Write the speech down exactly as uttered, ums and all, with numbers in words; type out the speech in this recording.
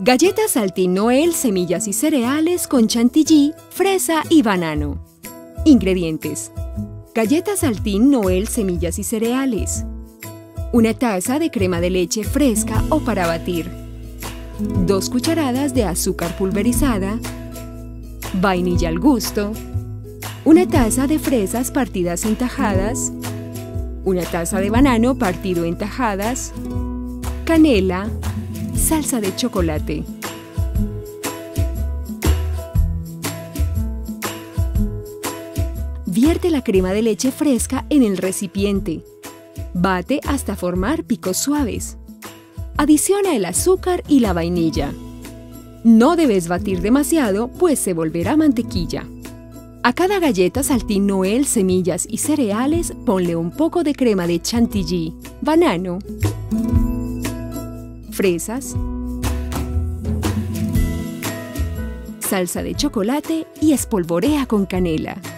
Galletas Saltín Noel, semillas y cereales con chantilly, fresa y banano. Ingredientes: galletas Saltín Noel, semillas y cereales. Una taza de crema de leche fresca o para batir. Dos cucharadas de azúcar pulverizada. Vainilla al gusto. Una taza de fresas partidas en tajadas. Una taza de banano partido en tajadas. Canela. Salsa de chocolate. Vierte la crema de leche fresca en el recipiente. Bate hasta formar picos suaves. Adiciona el azúcar y la vainilla. No debes batir demasiado, pues se volverá mantequilla. A cada galleta Saltín Noel, semillas y cereales, ponle un poco de crema de chantilly, banano, fresas, salsa de chocolate y espolvorea con canela.